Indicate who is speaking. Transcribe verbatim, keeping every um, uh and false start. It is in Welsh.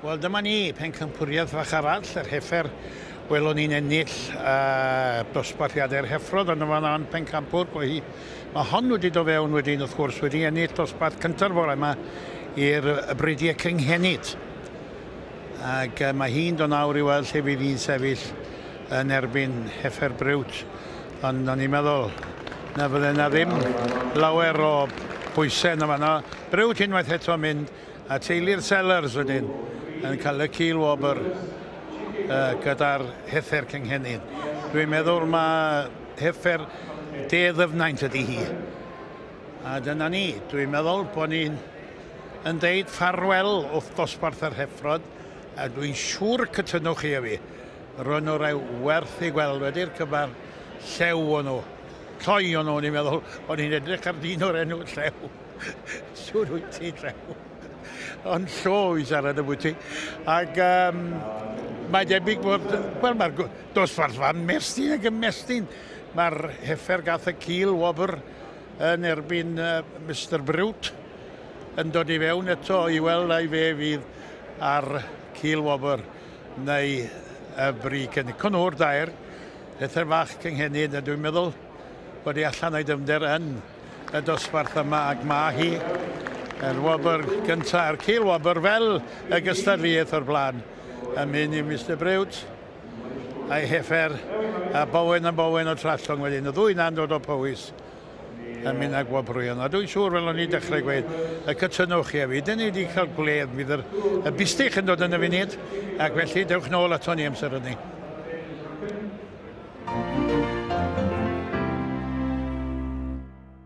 Speaker 1: Wel, dyma ni, pencampwriaeth fach arall, yr heffer welwn ni'n ennill uh, dosbarthiadau'r heffrod yn yma yn Pencampwr. Mae hon wedi do fewn wedyn, wrth gwrs, wedi ennill dosbarth cyntaf bore yma i'r Brydiau Cynghenid. Ac uh, mae hi'n do nawr i weld lle fydd hi'n sefyll yn erbyn heffer Briwt. Ond o'n i'n meddwl, na fydde na ddim lawer o bwysau yn yma. Briwt unwaith eto mynd a teulu'r Sellers wedyn yn cael y cil wobr uh, gyda'r heffer Cynghenid. Dwi'n meddwl mae heffer de-ddyfnaint ydy hi. A dyna ni, dwi'n meddwl bod ni'n yn deud ffarwel wrth dosbarth yr heffrod, a dwi'n siŵr cytynwch chi a fi. Rwy'n nhw rhaid werth i gweld wedi'r cyfar llew o nhw. Cloi o nhw, ni'n meddwl, o'n i'n edrych ar dyn o'r enw llew. Siŵr wyt ti llew. Ond llo i siarad y bwyty. Ac um, mae debyg bod, wel mae'r dosbarth fan mestyn ac yn mestyn. Mae'r heffer gath y cil wobr yn erbyn uh, Mister Briwt yn dod i fewn eto i weld ai fe fydd ar cil wobr neu y bri cynnig. Cwnw'r dair, heffer fach Cynghenid, a dwi'n meddwl bod i allan o'i dyfnder yn y dosbarth yma ac mae hi yr wobr gyntaf, yr cil wobr fel y gystadleuaeth o'r blaen yn mynd i Mister Briwt a'i heffer a Bowen a Bowen o Trallwng wedyn. Y ddwy na'n dod o Powys yn mynd ag wobrwyon. A dwi'n siŵr fel o'n i dechrau gweud, y cytynwch chi a fi. Dyn ni wedi cael gwledd, bydd y bistych yn dod yn y funud ac felly dewch nôl ato ni amser hynny.